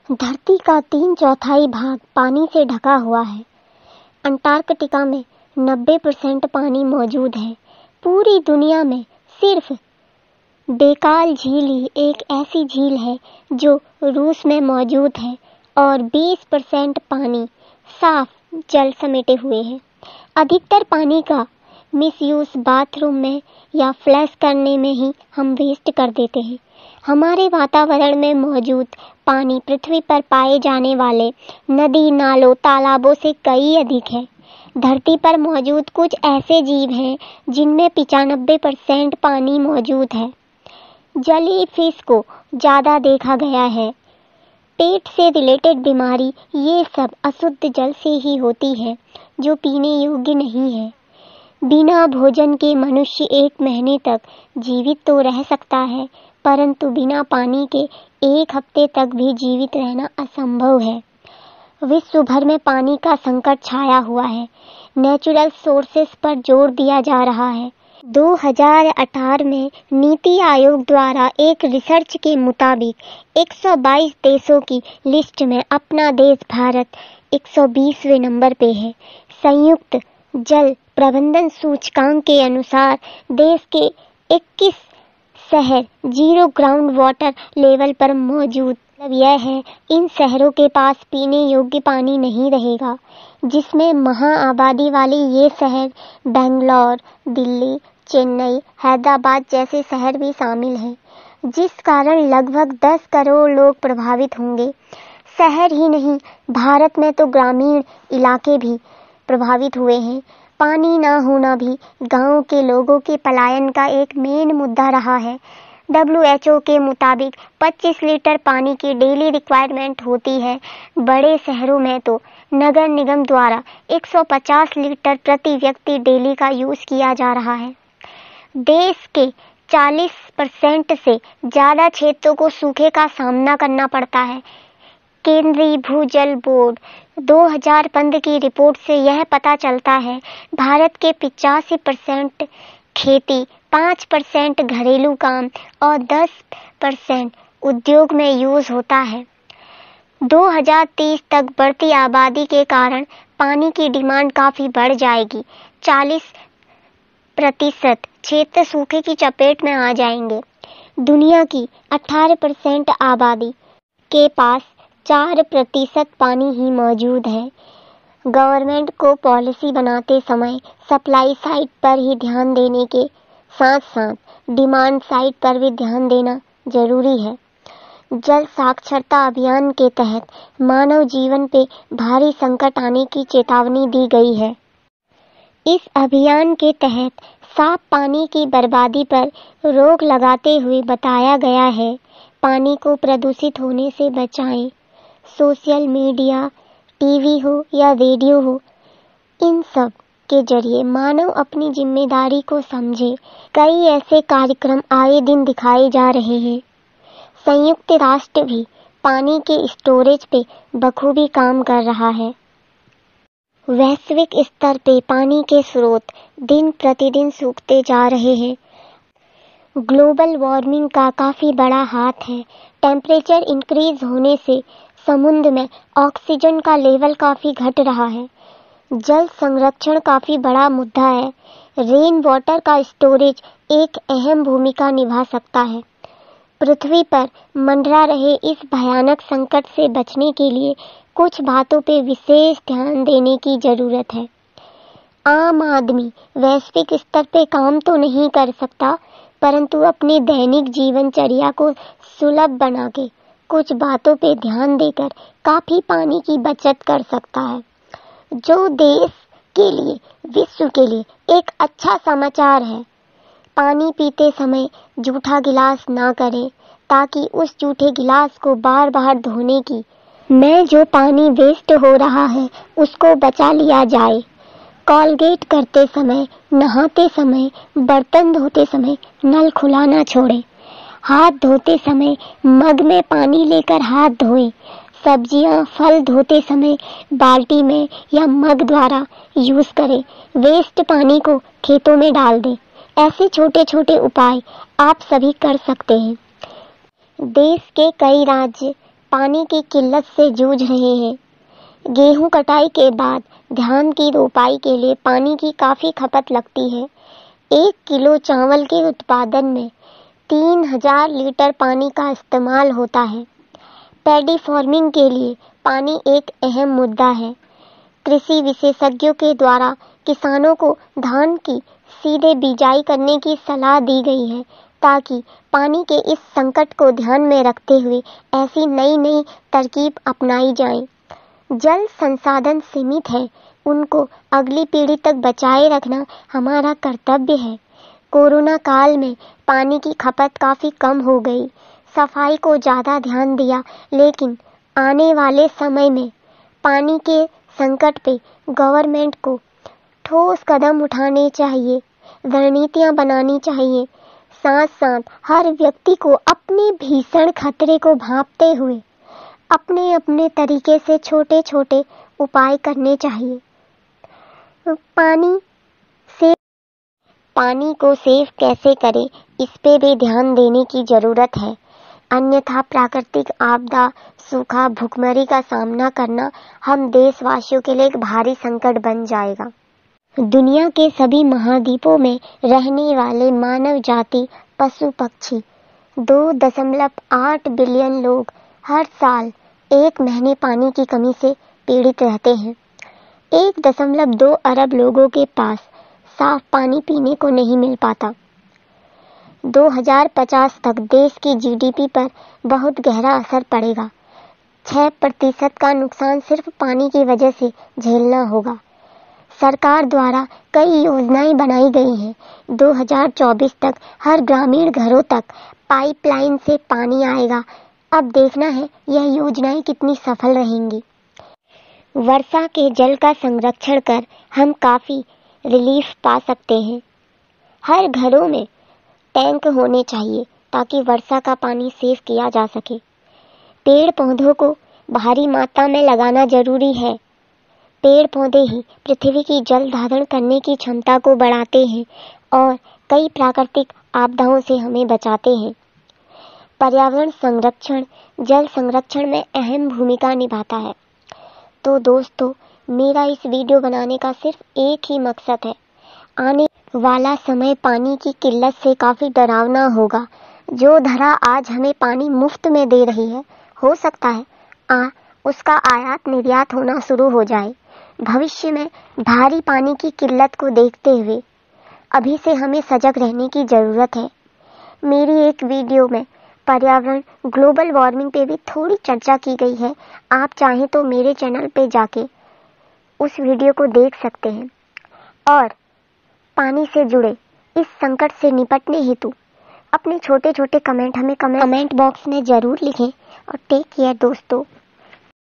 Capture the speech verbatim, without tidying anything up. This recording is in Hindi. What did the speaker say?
धरती का तीन चौथाई भाग पानी से ढका हुआ है। अंटार्कटिका में नब्बे परसेंट पानी मौजूद है। पूरी दुनिया में सिर्फ बेकाल झील ही एक ऐसी झील है जो रूस में मौजूद है और बीस परसेंट पानी साफ जल समेटे हुए है। अधिकतर पानी का मिसयूज बाथरूम में या फ्लश करने में ही हम वेस्ट कर देते हैं। हमारे वातावरण में मौजूद पानी पृथ्वी पर पाए जाने वाले नदी, नालों, तालाबों से कई अधिक है। धरती पर मौजूद कुछ ऐसे जीव हैं जिनमें पचानबे परसेंट पानी मौजूद है। जली फिश को ज़्यादा देखा गया है। पेट से रिलेटेड बीमारी ये सब अशुद्ध जल से ही होती है जो पीने योग्य नहीं है। बिना भोजन के मनुष्य एक महीने तक जीवित तो रह सकता है, परंतु बिना पानी के एक हफ्ते तक भी जीवित रहना असंभव है। विश्व भर में पानी का संकट छाया हुआ है। नेचुरल सोर्सेस पर जोर दिया जा रहा है। दो हज़ार अठारह में नीति आयोग द्वारा एक रिसर्च के मुताबिक एक सौ बाईस देशों की लिस्ट में अपना देश भारत एक सौ बीसवें नंबर पे है। संयुक्त जल प्रबंधन सूचकांक के अनुसार देश के इक्कीस शहर जीरो ग्राउंड वाटर लेवल पर मौजूद। मतलब यह है इन शहरों के पास पीने योग्य पानी नहीं रहेगा, जिसमें महाआबादी वाले ये शहर बेंगलोर, दिल्ली, चेन्नई, हैदराबाद जैसे शहर भी शामिल हैं, जिस कारण लगभग दस करोड़ लोग प्रभावित होंगे। शहर ही नहीं, भारत में तो ग्रामीण इलाके भी प्रभावित हुए हैं। पानी ना होना भी गांव के लोगों के पलायन का एक मेन मुद्दा रहा है। डब्ल्यू एच ओ के मुताबिक पच्चीस लीटर पानी की डेली रिक्वायरमेंट होती है। बड़े शहरों में तो नगर निगम द्वारा एक सौ पचास लीटर प्रति व्यक्ति डेली का यूज़ किया जा रहा है। देश के चालीस परसेंट से ज़्यादा क्षेत्रों को सूखे का सामना करना पड़ता है। केंद्रीय भूजल बोर्ड दो हज़ार पंद्रह की रिपोर्ट से यह पता चलता है भारत के पचासी परसेंट खेती, पाँच परसेंट घरेलू काम और दस परसेंट उद्योग में यूज़ होता है। दो हज़ार तीस तक बढ़ती आबादी के कारण पानी की डिमांड काफ़ी बढ़ जाएगी। चालीस प्रतिशत क्षेत्र सूखे की चपेट में आ जाएंगे। दुनिया की अठारह परसेंट आबादी के पास चार प्रतिशत पानी ही मौजूद है। गवर्नमेंट को पॉलिसी बनाते समय सप्लाई साइड पर ही ध्यान देने के साथ साथ डिमांड साइड पर भी ध्यान देना जरूरी है। जल साक्षरता अभियान के तहत मानव जीवन पे भारी संकट आने की चेतावनी दी गई है। इस अभियान के तहत साफ पानी की बर्बादी पर रोक लगाते हुए बताया गया है, पानी को प्रदूषित होने से बचाएं। सोशल मीडिया, टीवी हो या रेडियो हो, इन सब के जरिए मानव अपनी जिम्मेदारी को समझे। कई ऐसे कार्यक्रम आए दिन दिखाए जा रहे हैं। संयुक्त राष्ट्र भी पानी के स्टोरेज पे बखूबी काम कर रहा है। वैश्विक स्तर पे पानी के स्रोत दिन प्रतिदिन सूखते जा रहे हैं। ग्लोबल वार्मिंग का काफ़ी बड़ा हाथ है। टेम्परेचर इंक्रीज होने से समुद्र में ऑक्सीजन का लेवल काफ़ी घट रहा है। जल संरक्षण काफ़ी बड़ा मुद्दा है। रेन वाटर का स्टोरेज एक अहम भूमिका निभा सकता है। पृथ्वी पर मंडरा रहे इस भयानक संकट से बचने के लिए कुछ बातों पे विशेष ध्यान देने की ज़रूरत है। आम आदमी वैश्विक स्तर पे काम तो नहीं कर सकता, परंतु अपने दैनिक जीवनचर्या को सुलभ बना के कुछ बातों पे ध्यान देकर काफ़ी पानी की बचत कर सकता है, जो देश के लिए, विश्व के लिए एक अच्छा समाचार है। पानी पीते समय जूठा गिलास ना करें, ताकि उस जूठे गिलास को बार बार धोने की में जो पानी वेस्ट हो रहा है उसको बचा लिया जाए। कॉलगेट करते समय, नहाते समय, बर्तन धोते समय नल खुला ना छोड़ें। हाथ धोते समय मग में पानी लेकर हाथ धोएं। सब्जियां, फल धोते समय बाल्टी में या मग द्वारा यूज़ करें। वेस्ट पानी को खेतों में डाल दें। ऐसे छोटे छोटे उपाय आप सभी कर सकते हैं। देश के कई राज्य पानी की किल्लत से जूझ रहे हैं। गेहूं कटाई के बाद धान की रोपाई के लिए पानी की काफ़ी खपत लगती है। एक किलो चावल के उत्पादन में तीन हजार लीटर पानी का इस्तेमाल होता है। पैडी फार्मिंग के लिए पानी एक अहम मुद्दा है। कृषि विशेषज्ञों के द्वारा किसानों को धान की सीधे बिजाई करने की सलाह दी गई है, ताकि पानी के इस संकट को ध्यान में रखते हुए ऐसी नई नई तरकीब अपनाई जाए। जल संसाधन सीमित है, उनको अगली पीढ़ी तक बचाए रखना हमारा कर्तव्य है। कोरोना काल में पानी की खपत काफ़ी कम हो गई, सफाई को ज़्यादा ध्यान दिया, लेकिन आने वाले समय में पानी के संकट पे गवर्नमेंट को ठोस कदम उठाने चाहिए, रणनीतियाँ बनानी चाहिए। साथ साथ हर व्यक्ति को अपने भीषण खतरे को भांपते हुए अपने अपने तरीके से छोटे छोटे उपाय करने चाहिए। पानी से पानी को सेव कैसे करें, इस पे भी ध्यान देने की ज़रूरत है, अन्यथा प्राकृतिक आपदा, सूखा, भुखमरी का सामना करना हम देशवासियों के लिए एक भारी संकट बन जाएगा। दुनिया के सभी महाद्वीपों में रहने वाले मानव जाति, पशु पक्षी दो दशमलव आठ बिलियन लोग हर साल एक महीने पानी की कमी से पीड़ित रहते हैं। एक दशमलव दो अरब लोगों के पास साफ पानी पीने को नहीं मिल पाता। दो हज़ार पचास तक देश की जीडीपी पर बहुत गहरा असर पड़ेगा। छह प्रतिशत का नुकसान सिर्फ पानी की वजह से झेलना होगा। सरकार द्वारा कई योजनाएं बनाई गई हैं। दो हज़ार चौबीस तक हर ग्रामीण घरों तक पाइपलाइन से पानी आएगा। अब देखना है यह योजनाएं कितनी सफल रहेंगी। वर्षा के जल का संरक्षण कर हम काफ़ी रिलीफ पा सकते हैं। हर घरों में टैंक होने चाहिए ताकि वर्षा का पानी सेव किया जा सके। पेड़ पौधों को भारी मात्रा में लगाना जरूरी है। पेड़ पौधे ही पृथ्वी की जल धारण करने की क्षमता को बढ़ाते हैं और कई प्राकृतिक आपदाओं से हमें बचाते हैं। पर्यावरण संरक्षण जल संरक्षण में अहम भूमिका निभाता है। तो दोस्तों, मेरा इस वीडियो बनाने का सिर्फ एक ही मकसद है, आने वाला समय पानी की किल्लत से काफ़ी डरावना होगा। जो धरा आज हमें पानी मुफ्त में दे रही है, हो सकता है आ, उसका आयात निर्यात होना शुरू हो जाए। भविष्य में भारी पानी की किल्लत को देखते हुए अभी से हमें सजग रहने की ज़रूरत है। मेरी एक वीडियो में पर्यावरण ग्लोबल वार्मिंग पे भी थोड़ी चर्चा की गई है। आप चाहें तो मेरे चैनल पे जाके उस वीडियो को देख सकते हैं। और पानी से जुड़े इस संकट से निपटने हेतु अपने छोटे छोटे कमेंट हमें कमेंट बॉक्स में ज़रूर लिखें। और टेक केयर दोस्तों।